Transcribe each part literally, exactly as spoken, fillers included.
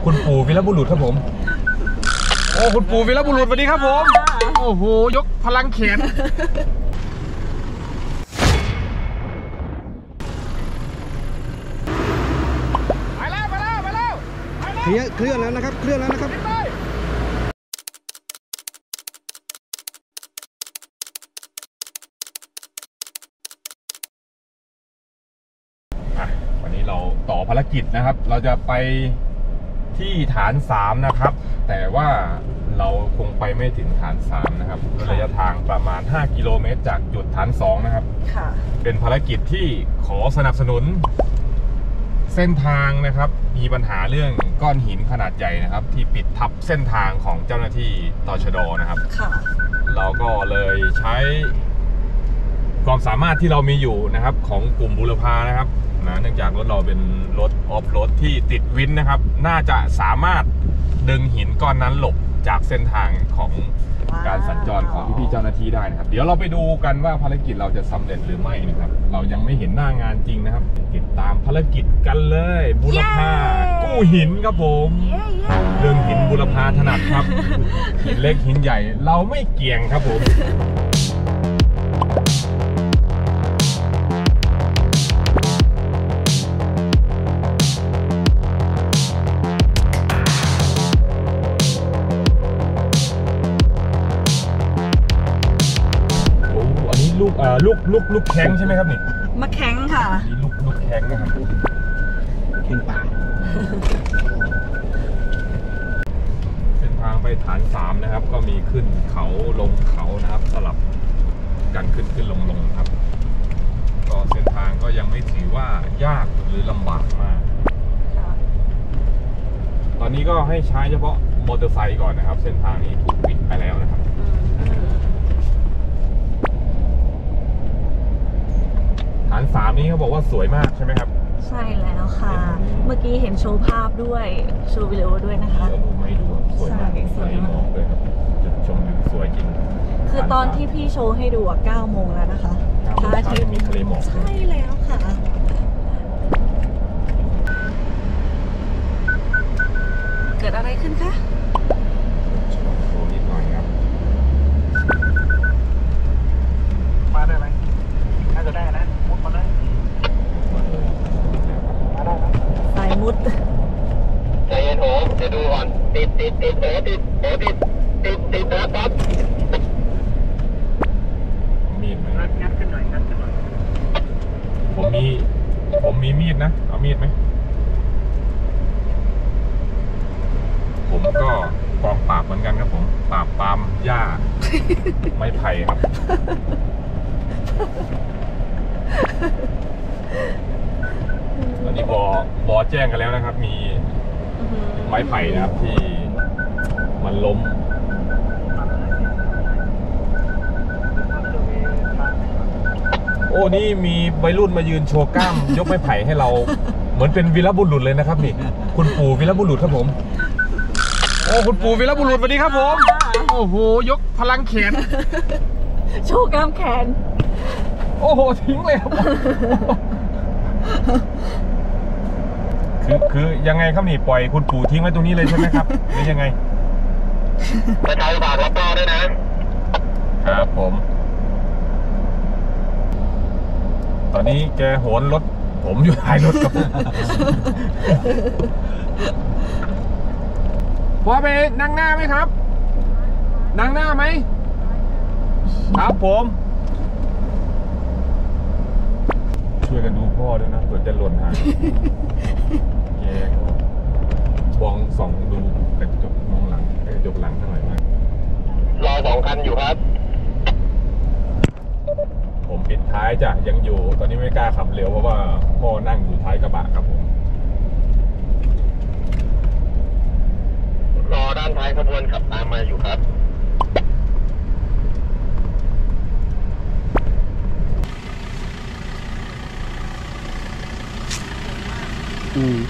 คุณปู่วีรบุรุษครับผมโอ้คุณปู่วีรบุรุษสวัสดีครับผมโอ้โหยกพลังแขนไปแล้วไปแล้วไปแล้วเคลื่อนเคลื่อนแล้วนะครับเคลื่อนแล้วนะครับวันนี้เราต่อภารกิจนะครับเราจะไปที่ฐานสามนะครับแต่ว่าเราคงไปไม่ถึงฐานสามนะครับระยะทางประมาณห้ากิโลเมตรจากจุดฐานสองนะครับค่ะเป็นภารกิจที่ขอสนับสนุนเส้นทางนะครับมีปัญหาเรื่องก้อนหินขนาดใหญ่นะครับที่ปิดทับเส้นทางของเจ้าหน้าที่ตชด.นะครับค่ะเราก็เลยใช้ความสามารถที่เรามีอยู่นะครับของกลุ่มบุรพานะครับนะเนื่องจากรถเราเป็นรถออฟโรดที่ติดวินนะครับน่าจะสามารถดึงหินก้อนนั้นหลบจากเส้นทางของการสัญจรของพี่ๆเจ้าหน้าที่ได้นะครับเดี๋ยวเราไปดูกันว่าภารกิจเราจะสำเร็จหรือไม่นะครับเรายังไม่เห็นหน้างานจริงนะครับติดตามภารกิจกันเลยบุรพากู้หินครับผมเรื่องหินบุรพาถนัดครับหินเล็กหินใหญ่เราไม่เกี่ยงครับผมลูกลูกลูกลูกแข้งใช่ไหมครับนี่มะแข้งค่ะนี่ลูกลูกแข้งนะครับแข้งป่าเส้นทางไปฐานสามนะครับก็มีขึ้นเขาลงเขานะครับสลับกันขึ้นขึ้นลงลงครับก็เส้นทางก็ยังไม่ถือว่ายากหรือลำบากมากตอนนี้ก็ให้ใช้เฉพาะมอเตอร์ไซค์ก่อนนะครับเส้นทางนี้ถูกปิดไปแล้วนะครับฐานสามนี้เขาบอกว่าสวยมากใช่ไหมครับใช่แล้วค่ะเมื่อกี้เห็นโชว์ภาพด้วยโชว์วิดีโอด้วยนะคะเดี๋ยวดูไม่ดูสวยมากสวยมากเลยครับจุดชมวิวสวยจริงคือตอนที่พี่โชว์ให้ดูอ่ะเก้าโมงแล้วนะคะพระอาทิตย์มีทะเลหมอกใช่แล้วค่ะเกิดอะไรขึ้นคะโชว์นิดหน่อยครับมาได้ไหมน่าจะได้นะมุดมาได้สายมุดใจเย็นโหเดี๋ยวดูก่อนติดติดติดโหติดโหติดติดติดนะปั๊บมีดไหมงัดงัดขึ้นหน่อยงัดขึ้นหน่อยผมมีผมมีมีดนะเอามีดไหมผมก็กองปราบเหมือนกันครับผมปราบปามหญ้าไม้ไผ่ครับตอนนี้บอบอแจ้งกันแล้วนะครับมีไม้ไผ่นะครับที่มันล้มโอ้นี่มีวัยรุ่นมายืนโชว์กล้ามยกไม้ไผ่ให้เราเหมือนเป็นวีรบุรุษเลยนะครับนี่คุณปู่วีรบุรุษครับผมโอ้คุณปู่วีรบุรุษสวัสดีครับผมโอ้โหยกพลังแขนโชว์กล้ามแขนโอ้โหทิ้งเลยครับคือคือยังไงครับนี่ปล่อยคุณปู่ทิ้งไว้ตรงนี้เลยใช่ไหมครับหรือยังไงไปถ่ายฝากรับต่อด้วยนะครับผมตอนนี้แกโหนรถผมอยู่ท้ายรถครับพอไปนั่งหน้าไหมครับนั่งหน้าไหมครับผมช่วยกันดูพ่อด้วยนะเผื่อจะหล่นหายแกก็มองส่องดูกระจกมองหลังกระจกหลังทั้งหลายมากรอสองคันอยู่ครับผมปิดท้ายจ้ะยังอยู่ตอนนี้ไม่กล้าขับเร็วเพราะว่าพ่อนั่งอยู่ท้ายกระบะครับผมรอด้านท้ายขบวนขับตามมาอยู่ครับอืม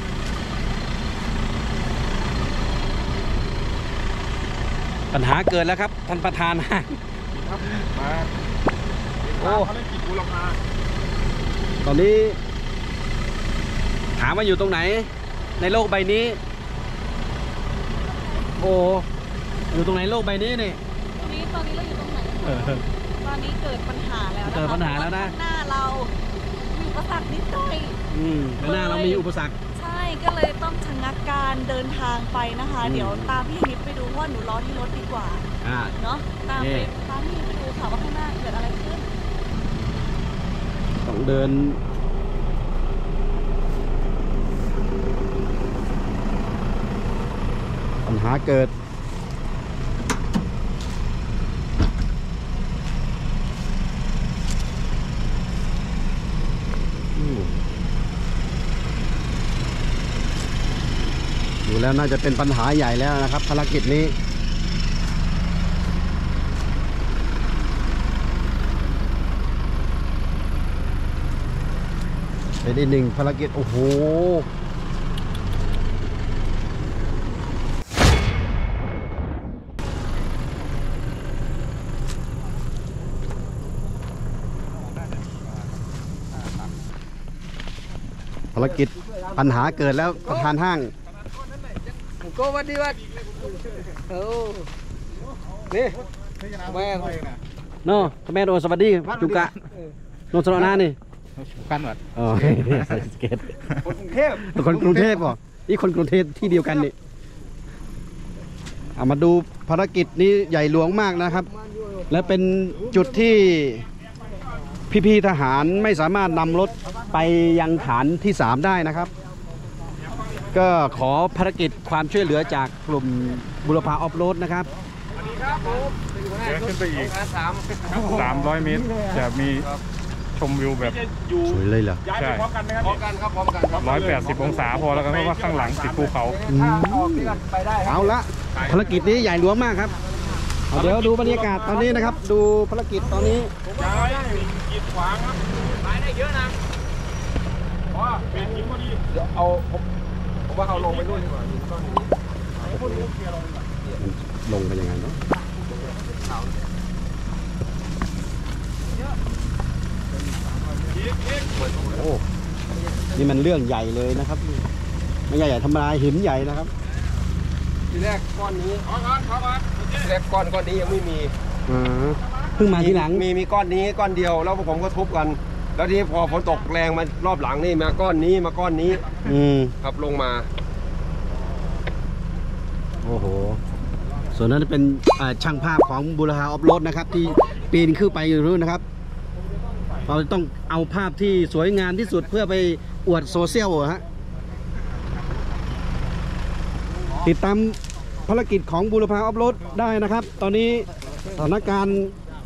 ปัญหาเกิดแล้วครับท่านประธานครับมาโอ้ภารกิจบุรพาตอนนี้ถามว่าอยู่ตรงไหนในโลกใบนี้โอ้อยู่ตรงไหนโลกใบนี้นี่ตอนนี้ตอนนี้เราอยู่ตรงไหนตอนนี้เกิดปัญหาแล้วนะคะเกิดปัญหาแล้วนะข้างหน้าเรามีอุปสรรคนิดหน่อยอืมข้างหน้าเรามีอุปสรรคใช่ก็เลยต้องชะงักการเดินทางไปนะคะอืมเดี๋ยวตามพี่นิดไปดูว่าหนูรอที่รถดีกว่าอ่าเนาะตามนี่ไปตามพี่นิดไปดูค่ะว่าข้างหน้าเกิดอะไรขึ้นต้องเดินปัญหาเกิดอืมดูแล้วน่าจะเป็นปัญหาใหญ่แล้วนะครับภารกิจนี้เป็นอีกหนึ่งภารกิจโอ้โหภารกิจปัญหาเกิดแล้วประธานห้าง cô bắt đi bắt ừ đi mẹ โน่แม่โดสวัสดีจุกะโนสโรนานี่ căn vật อ๋อใส่สเก็ตคนกรุงเทพคนกรุงเทพเหรอนี่คนกรุงเทพที่เดียวกันนี่เอามาดูภารกิจนี้ใหญ่หลวงมากนะครับ และเป็นจุดที่พี่ๆทหารไม่สามารถนำรถไปยังฐานที่สามได้นะครับ ก็ขอภารกิจความช่วยเหลือจากกลุ่มบุรพาออฟโรดนะครับเดินขึ้นไปอีกสามร้อยเมตรจะมีชมวิวแบบสวยเลยเหรอย้ายไปพร้อมกันไหมครับพร้อมกันครับพร้อมกันครับร้อยแปดสิบองศาพอแล้วกันเพราะว่าข้างหลังติดภูเขาอืมเอาละภารกิจนี้ใหญ่หลวงมากครับเอาเดี๋ยวดูบรรยากาศตอนนี้นะครับ ดูภารกิจตอนนี้ย้ายสิ่งกีดขวางครับไปได้เยอะนะเพราะว่าเป็นหินพอดีเดี๋ยวเอาผมผมว่าเอาลงไปด้วยดีกว่าหินก้อนนี้ลงไปยังไงเนาะโอ้นี่มันเรื่องใหญ่เลยนะครับไม่ใหญ่ใหญ่ธรรมดาหินใหญ่นะครับทีแรกก้อนนี้ขอก่อนขอก่อนทีแรกก้อนก้อนนี้ยังไม่มีอ่าเพิ่งมาทีหลังมีมีก้อนนี้ก้อนเดียวแล้วพวกผมก็ทุบกัน แล้วทีนี้พอฝนตกแรงมารอบหลังนี่มาก้อนนี้มาก้อนนี้อืมครับลงมาโอ้โหส่วนนั้นเป็นอ่าช่างภาพของบุรพาออฟโรดนะครับ ที่ปีนขึ้นไปอยู่นู้นนะครับ เราต้องเอาภาพที่สวยงามที่สุดเพื่อไปอวดโซเชียลอะฮะติดตามภารกิจของบุรพาออฟโรดได้นะครับ ตอนนี้สถานการณ์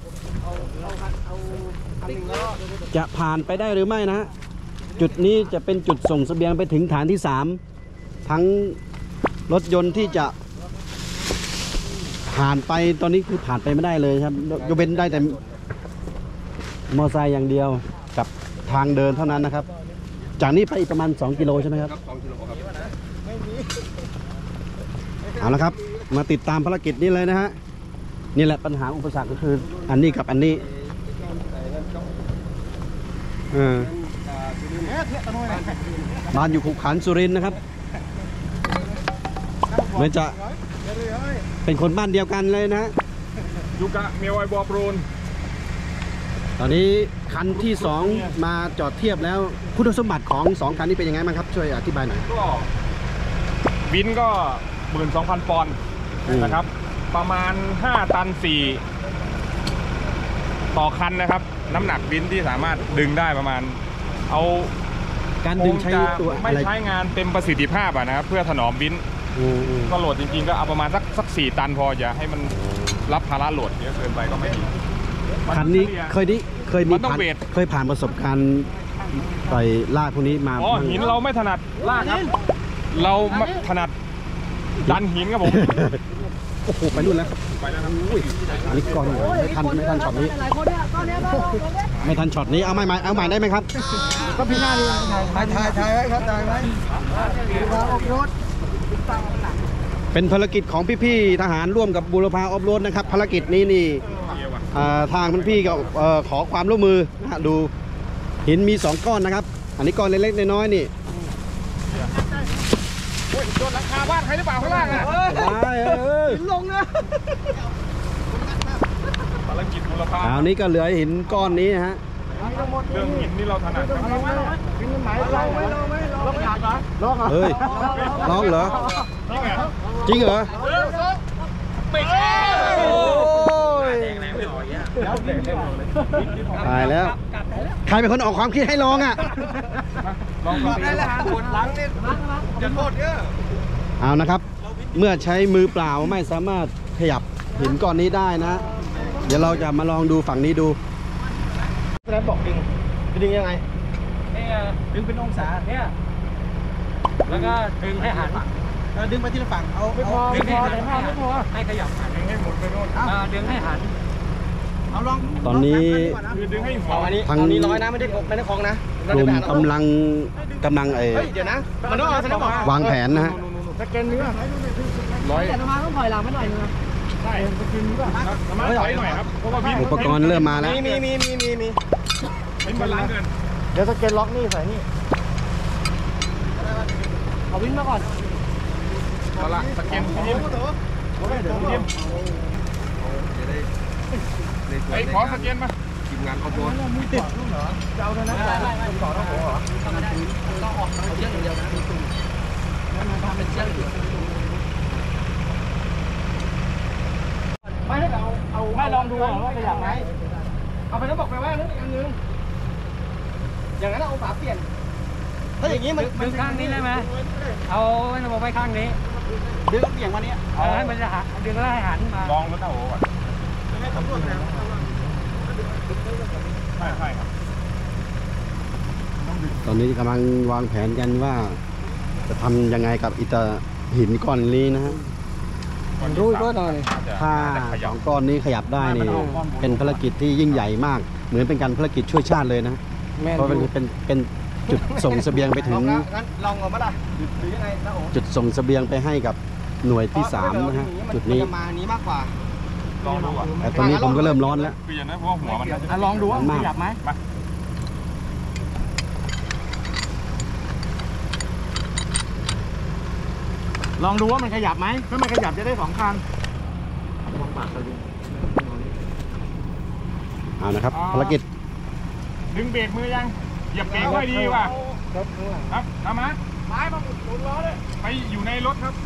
จะผ่านไปได้หรือไม่นะฮะจุดนี้จะเป็นจุดส่งเสบียงไปถึงฐานที่สามทั้งรถยนต์ที่จะผ่านไปตอนนี้คือผ่านไปไม่ได้เลยครับยกเว้นได้แต่มอเตอร์ไซค์อย่างเดียวกับทางเดินเท่านั้นนะครับ จากนี้ไปอีกประมาณสองกิโลใช่ไหมครับครับสองกิโลครับเอาละครับมาติดตามภารกิจนี้เลยนะฮะนี่แหละปัญหาอุปสรรคก็คืออันนี้กับอันนี้เออบ้านอยู่ขุขันธ์สุรินทร์นะครับเหมือนจะเป็นคนบ้านเดียวกันเลยนะฮะยูกะเมียวไอบอโปรนตอนนี้คันที่สองมาจอดเทียบแล้วคุณสมบัติของสองคันนี้เป็นยังไงบ้างครับช่วยอธิบายหน่อยก็วินก็หมื่นสองพันปอนด์อืมนะครับ ประมาณห้าตันสี่ต่อคันนะครับ น้ำหนักวินที่สามารถดึงได้ประมาณ เอาการดึงใช้คจะตัวไม่อะไรใช้งานเต็มประสิทธิภาพอะนะครับ เพื่อถนอมวินอืมอืมก็โหลดจริงๆก็เอาประมาณสักสักสี่ตันพออย่าให้มันรับภาระโหลดเยอะเกินไปก็ไม่ดีคันนี้เคยนี้เคยมีมันต้องผ่านเวทเคยผ่านประสบการณ์ต่อยลากพวกนี้มาอ๋อหินเราไม่ถนัดลากครับ เราไม่ถนัดดันหินครับผมโอ้โหไปนู่นแล้วครับไปแล้วครับอุ้ยอันนี้ก่อนไม่ทันไม่ทันช็อตนี้ไม่ทันช็อตนี้เอาใหม่ใหม่เอาใหม่ได้ไหมครับก็พี่หน้าดีถ่ายถ่ายถ่ายไว้ครับถ่ายไว้มาออกรถเป็นภารกิจของพี่ๆทหารร่วมกับบุรพาออฟโรดนะครับภารกิจนี้นี่อ่าทางพี่ๆก็เอ่อขอความร่วมมือนะฮะดูหินมีสองก้อนนะครับ อันนี้ก้อนเล็กๆน้อยๆนี่โอ้ยโดนหลังคาบ้านใครหรือเปล่าข้างล่างอ่ะได้เออภารกิจบุรพาคราวนี้ก็เหลือหินก้อนนี้ฮะเรื่องหินนี่เราถนัดครับเฮ้ยร้องเหรอ จริงเหรอไม่ใช่โอ้ยตายแล้ว ใครเป็นคนออกความคิดให้ลองอ่ะลองได้แล้วปวดหลังนี่จะโทษเยอะเอานะครับ เมื่อใช้มือเปล่าไม่สามารถขยับหินก้อนนี้ได้นะ เดี๋ยวเราจะมาลองดูฝั่งนี้ดูแล้วบอกดึงจะดึงยังไงเนี่ยดึงเป็นองศาเนี่ยแล้วก็ดึงให้หันเราดึงไปที่ละฝั่งเอาไม่พอเอาไม่พอไม่พอไม่พอให้ขยับหันดึงให้หมุนไปโน่นอ่าดึงให้หันเอาลองตอนนี้คือดึงให้หัวเอาอันนี้ทางเอานี้ร้อยนะไม่ได้ไม่ได้คล้องนะกลุ่มกำลังกำลังเออเฮ้ยเดี๋ยวนะมันต้องเอาสนับบอกวางแผนนะฮะสแกนเนื้อร้อยแต่ประมาณต้องถอยหลังไม่หน่อยนึงนะใช่คือนี้ป่ะสามารถถอยหน่อยครับเพราะว่าพี่อุปกรณ์เริ่มมาแล้วมีมีมีมีมีมีเป็นบาลานซ์เกินเดี๋ยวสแกนล็อกนี่ใส่นี่เอาวิ่งมาก่อนบาลานซ์สแกนพี่ยิ้มไอ้ขอสแกนมาไม่ให้เอาเอาไม่ลองดูว่าขยับไหมเอาไปแล้วบอกไปว่านั่นอีกอันนึงอย่างนั้นเอาฝาเปลี่ยนถ้าอย่างนี้มันดึงข้างนี้ได้ไหมเอาระบบไว้ข้างนี้ดึงเปลี่ยนมาเนี้ยเอาให้มันจะหันดึงแล้วให้หันมาลองรถเอาโอ้ก่อนใช่ใช่ครับตอนนี้กำลังวางแผนกันว่า จะทำยังไงกับอิฐหินก้อนนี้นะฮะรู้ก็หน่อยถ้าสองก้อนนี้ขยับได้นี่เป็นภารกิจที่ยิ่งใหญ่มาก เหมือนเป็นการภารกิจช่วยชาติเลยนะ เพราะเป็นเป็นเป็นจุดส่งเสบียงไปถึงงั้นลองเอามาละหรือยังไงนะโอ้จุดส่งเสบียงไปให้กับหน่วยที่สามนะฮะจุดนี้จะมานี้มากกว่าลองดูอ่ะแต่ตอนนี้ผมก็เริ่มร้อนแล้วเปลี่ยนนะเพราะว่าหัวมันน่าจะอ่ะลองดูว่ามันมากขยับไหมมาลองดูว่ามันขยับไหมถ้ามันขยับจะได้สองคันเอานะครับภารกิจดึงเบรกมือยังเหยียบเบรกไว้ดีว่ะครับทำมาไม้มาหมุนล้อเลยไปอยู่ในรถครับ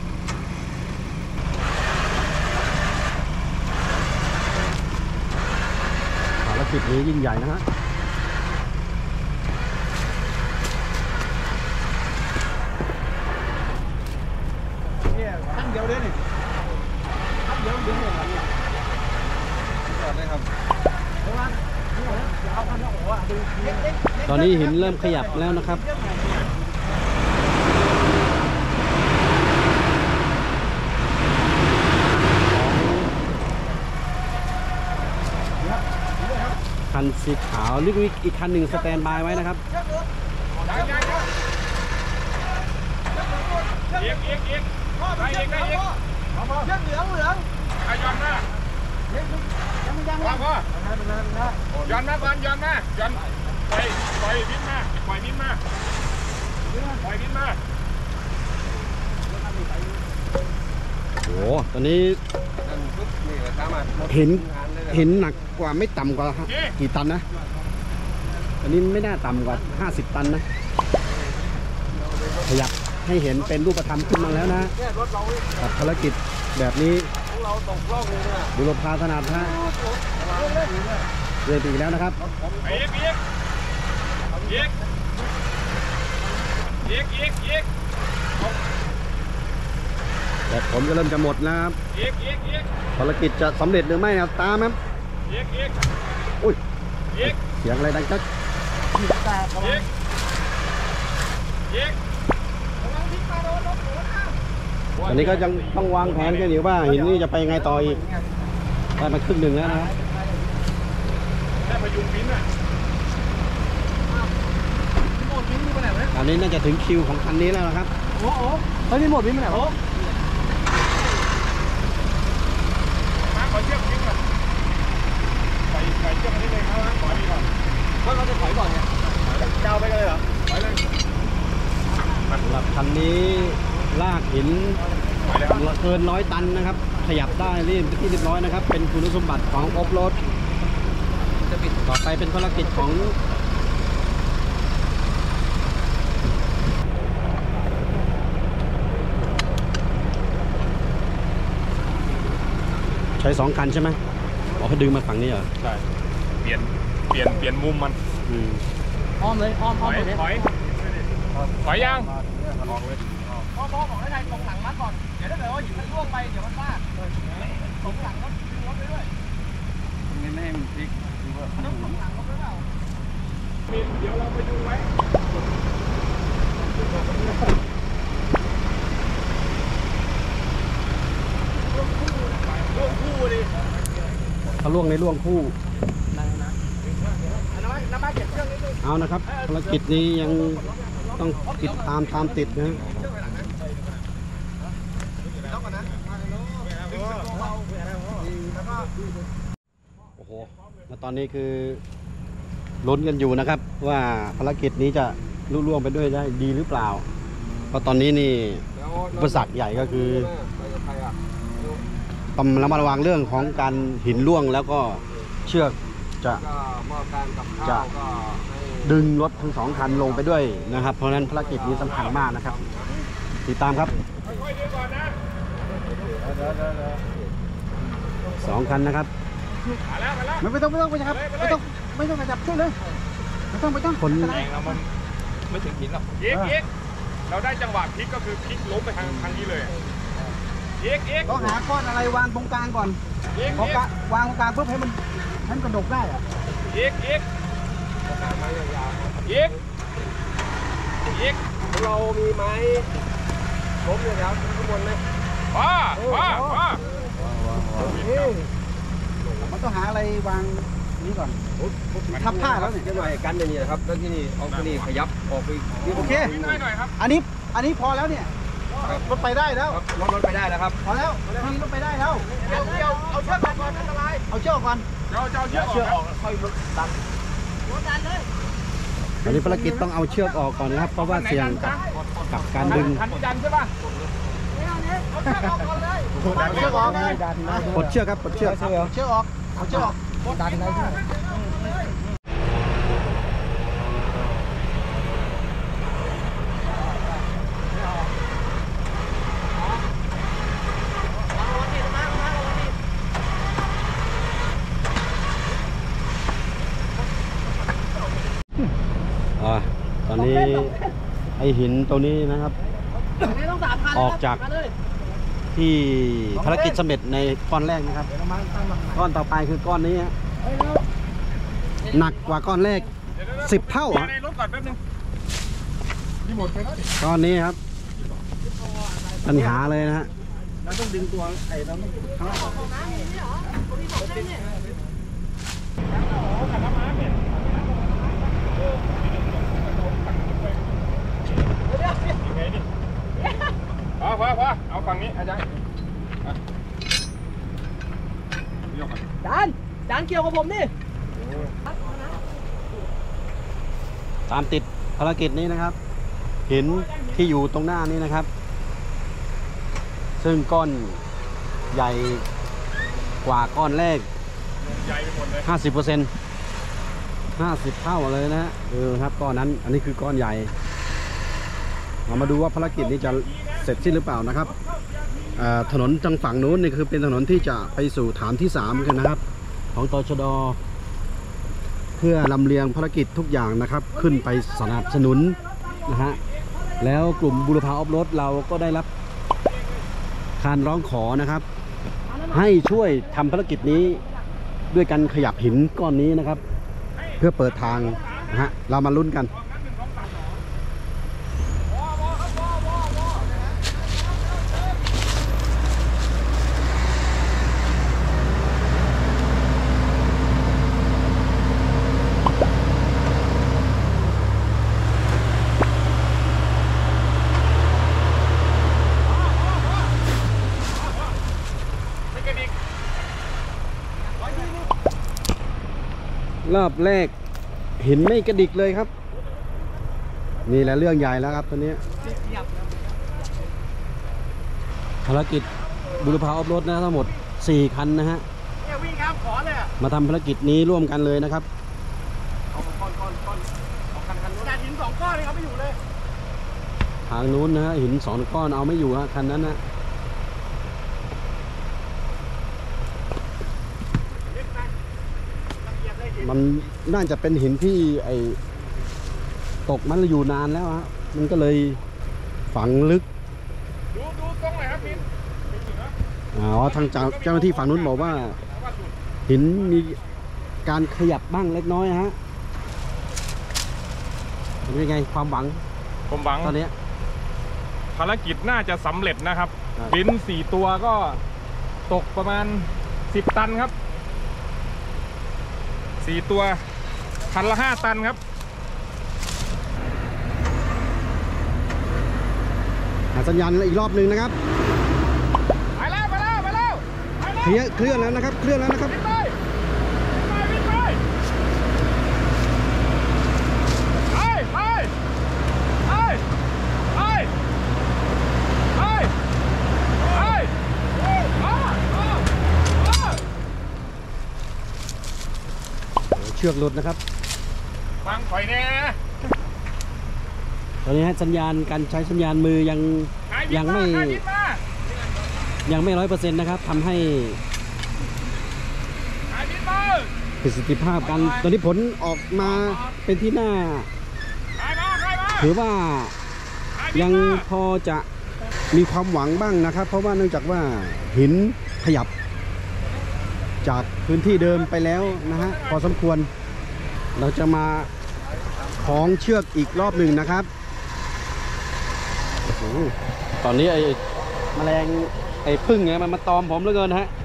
ภารกิจนี้ยิ่งใหญ่นะฮะเนี่ยขั้นเดียวเลยนี่ขั้นเดียวดึงเลยครับจอดเลยครับเอาคันนี้โอ้โหดึงตอนนี้หินเริ่มขยับแล้วนะครับ คันสีขาวลึกอีกคันหนึ่งสแตนบายไว้นะครับเอียงเอียงเอียงไปเอียงไปเอียงเหลืองเหลืองอ่ะย้อนมายังยังว่าพ่อย้อนมาก่อนย้อนมาย้อนปล่อยปล่อยมิ้นมาปล่อยมิ้นมาปล่อยมิ้นมาโอ้โหตอนนี้เห็นเห็นหนักกว่าไม่ต่ำกว่ากี่ตันนะ อันนี้ไม่น่าต่ำกว่าห้าสิบตันนะ ขยับให้เห็นเป็นรูปธรรมขึ้นมาแล้วนะกับภารกิจแบบนี้บุรพาถนัดฮะเรียนไปอีกแล้วนะครับเอียงเอียงเอียงเอียงเอียงเอียงแต่ผมก็เริ่มจะหมดแล้วครับเอียงเอียงเอียงภารกิจจะสำเร็จหรือไม่ครับตามครับเอียงเอียงอุ้ยเอียงเสียงอะไรดังจักเอียงเอียงตอนนี้ก็ยังต้องวางแผนกันอยู่ว่าหินนี้จะไปยังไงต่ออีกได้มาครึ่งหนึ่งแล้วนะครับแค่พยุงมิ้นอ่ะอันนี้น่าจะถึงคิวของคันนี้แล้วนะครับโอ้โหเฮ้ยนี่หมดวิ่งไปไหนวะมาขอเชือกมิ้นก่อนใส่ใส่เชือกนิดนึงครับขอดีก่อนว่าเราจะถอยก่อนเนี่ยจะเอาไปกันเลยเหรอไปเลยสำหรับคันนี้ลากหินไปเลยครับเกินร้อยตันนะครับไขยับได้นี่เป็นที่เรียบร้อยนะครับเป็นคุณสมบัติของออฟโรดต่อไปเป็นภารกิจของใช้สองคันใช่ไหมอ๋อเขาดึงมาฝั่งนี้เหรอใช่เปลี่ยนเปลี่ยนเปลี่ยนมุมมันอืมอ้อมเลยอ้อมถอ้ออมยเลยถอยถอยยังออกเลยอ้อมอ้อมของได้ไงตรงหลังมัดก่อนเดี๋ยวถ้าเกิดว่าหินมันร่วงไปเดี๋ยวมันฟาดตรงหลังรถดึงรถไปด้วยไม่ให้มันพลิกมันต้องตรงหลังรถด้วยเปล่าเดี๋ยวเราไปดูไว้ถ้าล่วงในล่วงคู่น้ำน้ำมาเก็บเครื่องนิดนึงเอานะครับภารกิจนี้ยังต้องติดตามตามติดนะโอ้โหแล้วตอนนี้คือลุ้นกันอยู่นะครับ ว่าภารกิจนี้จะลุล่วงไปด้วยได้ดีหรือเปล่า เพราะตอนนี้นี่อุปสรรคใหญ่ก็คือต้องระมัดระวังเรื่องของการหินร่วงแล้วก็เชือกจะจะดึงรถทั้งสองคันลงไปด้วยนะครับ เพราะฉะนั้นภารกิจนี้สำคัญมากนะครับ ติดตามครับสองคันนะครับไม่ไม่ต้องไม่ต้องไม่ครับไม่ต้องไม่ต้องขยับช่วยเลยไม่ต้องไม่ต้องคนแรงเรามันไม่ถึงหินหรอกเอกเอกเราได้จังหวะพลิกก็คือพลิกล้มไปทางทางนี้เลยเอกเอกต้องหาก้อนอะไรวางตรงกลางก่อนเอกพอเอกวางตรงกลางปุ๊บให้มันให้มันกระดกได้อะเอกเอกเอกเอกเรามีไม้ล้มอยู่แล้วข้างบนไหมว้าว้าว้ามันต้องหาอะไรวางนี้ก่อนทับผ้าแล้วเนี่ยจะหน่อยกันอย่างนี้นะครับแล้วที่นี่เอาที่นี่ขยับออกไปโอเคนิดหน่อยหน่อยครับอันนี้อันนี้พอแล้วเนี่ยรถไปได้แล้วรถรถไปได้แล้วครับพอแล้วทีนี้รถไปได้แล้วเอาเอาเอาเชือกออกก่อนอันตรายเอาเชือกก่อนเจ้าเจ้าเชือกออกค่อยรถดันรถดันเลยอันนี้ภารกิจต้องเอาเชือกออกก่อนนะครับ เพราะว่าเสี่ยงกับกับการดึงคันจันใช่ป่ะเอาเชือกออกก่อนเลยเอาเชือกออกปลดเชือกครับปลดเชือกเอาเชือกออกเอาเชือกออกดันได้ใช่ไหมอ่าตอนนี้ไอหินตัวนี้นะครับ ออกจากที่ภารกิจสำเร็จในก้อนแรกนะครับ ก้อนต่อไปคือก้อนนี้ฮะหนักกว่าก้อนแรกสิบเท่าเดี๋ยวอะในรถก่อนแป๊บนึงนี่หมดไปแล้วดิก้อนนี้ครับปัญหาเลยนะฮะเราต้องดึงตัวไอ้เราต้องข้างล่างยังไงดิพอพอพอเอาฝั่งนี้อาจารย์อ่ะยกก่อนจานจานเกี่ยวกับผมนี่ตามติดภารกิจนี้นะครับหินที่อยู่ตรงหน้านี้นะครับ ซึ่งก้อนใหญ่กว่าก้อนแรกใหญ่ไปหมดเลยห้าสิบเปอร์เซ็นต์ ห้าสิบเท่าเลยนะฮะเออครับก้อนนั้นอันนี้คือก้อนใหญ่เรามาดูว่าภารกิจนี้จะเสร็จสิ้นหรือเปล่านะครับอ่าถนนทางฝั่งนู้นนี่คือเป็นถนนที่จะไปสู่ฐานที่สามกันนะครับ ของตชด.เพื่อลำเลียงภารกิจทุกอย่างนะครับ ขึ้นไปสนับสนุนนะฮะแล้วกลุ่มบุรพาออฟโรดเราก็ได้รับการร้องขอนะครับ ให้ช่วยทำภารกิจนี้ด้วยการขยับหินก้อนนี้นะครับ เพื่อเปิดทางนะฮะเรามาลุ้นกัน รอบแรกเห็นไม่กระดิกเลยครับนี่แหละเรื่องใหญ่แล้วครับตอนนี้ภารกิจบุรพาออฟโรดนะทั้งหมดสี่คันนะฮะเนี่ยวิ่งข้ามขอนเลยอ่ะมาทำภารกิจนี้ร่วมกันเลยนะครับเอาก้อนก้อนก้อนเอาคันคันนู้นหินสองก้อนเลยครับไม่อยู่เลยทางนู้นนะฮะหินสองก้อนเอาไม่อยู่ฮะคันนั้นนะ มันน่าจะเป็นหินที่ไอตกมันอยู่นานแล้วฮะมันก็เลยฝังลึกดูดูตรงไหนครับพี่อ๋อทางเจ้าหน้าที่ฝั่งนู้นบอกว่าหินมีการขยับบ้างเล็กน้อยฮะเป็นยังไงความหวังผมหวังตอนนี้ภารกิจน่าจะสำเร็จนะครับครับบินสี่ตัวก็ตกประมาณสิบตันครับสี่ตัวคันละห้าตันครับหาสัญญาณอีกรอบหนึ่งนะครับไปแล้วไปแล้วไปแล้วไปแล้วเคลียร์เคลื่อนแล้วนะครับเคลื่อนแล้วนะครับวิ่งไปวิ่งไปไปไปไปไปไปไปไปเชือกหลุดนะครับฟังถอยแน่ตอนนี้ฮะสัญญาณการใช้สัญญาณมือยังยังไม่ยังไม่ร้อยเปอร์เซ็นต์นะครับทำให้ประสิทธิภาพการตอนนี้ผลออกมาเป็นที่น่าถือว่ายังพอจะมีความหวังบ้างนะครับ เพราะว่าเนื่องจากว่าหินขยับจากพื้นที่เดิมไปแล้วนะฮะพอสมควรเราจะมาคล้องเชือกอีกรอบหนึ่งนะครับโอ้โหตอนนี้ไอ้แมลงไอ้พึ่งไงมันมาตอมผมเหลือเกินฮะ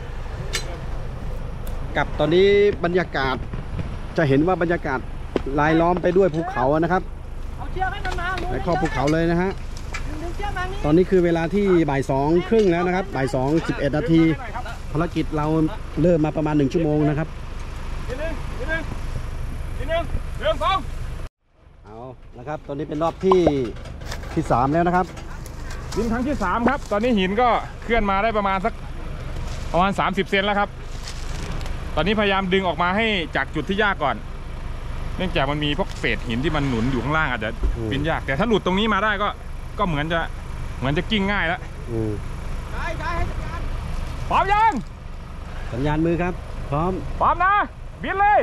กับตอนนี้บรรยากาศจะเห็นว่าบรรยากาศรายล้อมไปด้วยภูเขานะครับเอาเชือกให้มันมาในข้อภูเขาเลยนะฮะดึงเชือกมานี่ตอนนี้คือเวลาที่บ่ายสองครึ่งแล้วนะครับบ่ายสองสิบเอ็ดนาทีภารกิจเราเริ่มมาประมาณหนึ่งชั่วโมงนะครับนิดนึงนิดนึงนิดนึงเรื่องสองเอานะครับตอนนี้เป็นรอบที่ที่สามแล้วนะครับบินครั้งที่สามครับตอนนี้หินก็เคลื่อนมาได้ประมาณสักประมาณสามสิบเซนแล้วครับตอนนี้พยายามดึงออกมาให้จากจุดที่ยากก่อนเนื่องจากมันมีพวกเศษหินที่มันหนุนอยู่ข้างล่างอาจจะบินยากแต่ถ้าหลุดตรงนี้มาได้ก็ก็เหมือนจะเหมือนจะกิ้งง่ายแล้วอืมได้ได้ให้สัญญาณพร้อมยังสัญญาณมือครับพร้อมพร้อมนะบินเลย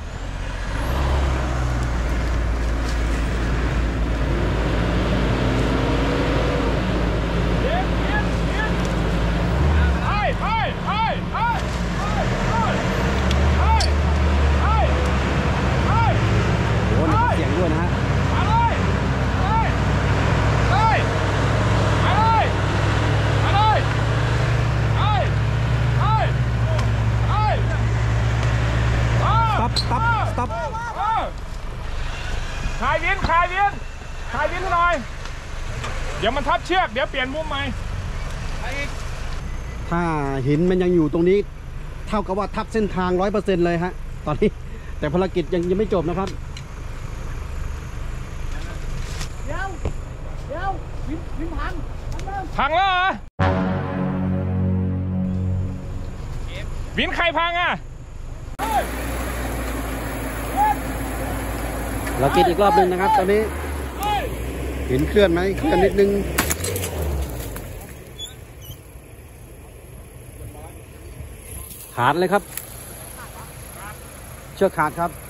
ไปไปไปไปไปไปไปไปโอ้โหมีเสียงด้วยนะฮะมาเลยเลยเลยมาเลยมาเลยไปไปไปสต็อปสต็อปสต็อปขายวินขายวินขายวินหน่อยเดี๋ยวมันทับเชือกเดี๋ยวเปลี่ยนมุมใหม่ถ้าหินมันยังอยู่ตรงนี้เท่ากับว่าทับเส้นทางร้อยเปอร์เซ็นต์เลยฮะตอนนี้แต่ภารกิจยังยังไม่จบนะครับเดี๋ยวเดี๋ยววินวินพังพังเริ่มพังแล้วเหรอวินใครพังอ่ะเรากินอีกรอบหนึ่งนะครับ ตอนนี้หินเคลื่อนไหมเคลื่อนนิดนึงขาดเลยครับเชือกขาดครับ